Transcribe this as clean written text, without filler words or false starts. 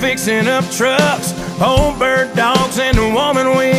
fixing up trucks, old bird dogs, and a woman we